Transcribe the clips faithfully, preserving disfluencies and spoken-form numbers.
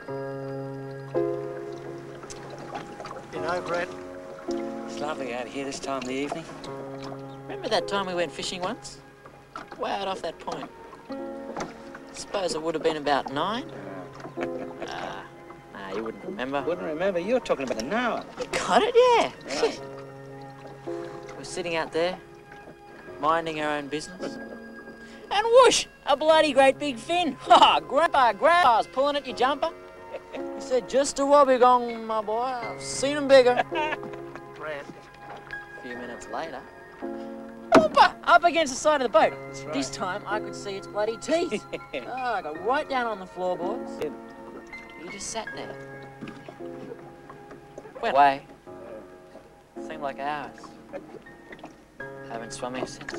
You know, Brett, It's lovely out here this time of the evening. Remember that time we went fishing once? Way out off that point. Suppose it would have been about nine? Ah, nah, you wouldn't remember. Wouldn't remember. You were talking about an hour. You got it, yeah. Right. We're sitting out there, minding our own business. And whoosh, a bloody great big fin. Ha, Grandpa, Grandpa's pulling at your jumper. He said, just a wobbegong, my boy. I've seen 'em bigger. Brett. A few minutes later, whoompa, up against the side of the boat. right. This time I could see its bloody teeth. Oh, I got right down on the floorboards. He just sat there. Went away. Seemed like hours. Haven't swum here since.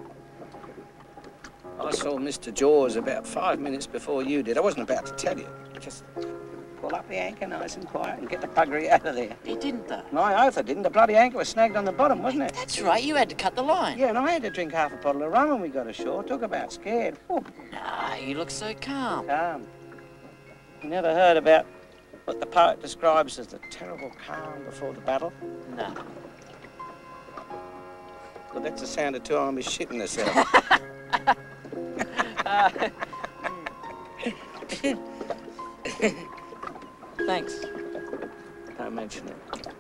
I saw Mister Jaws about five minutes before you did. I wasn't about to tell you. Just pull up the anchor nice and quiet and get the buggery out of there. He didn't, though. My oath I didn't. The bloody anchor was snagged on the bottom, wasn't it? That's right, you had to cut the line. Yeah, and I had to drink half a bottle of rum when we got ashore. Talk about scared. Whew. Nah, you look so calm. Calm. You never heard about what the poet describes as the terrible calm before the battle? No. Well, that's the sound of two armies shitting themselves. uh, Thanks. Don't mention it.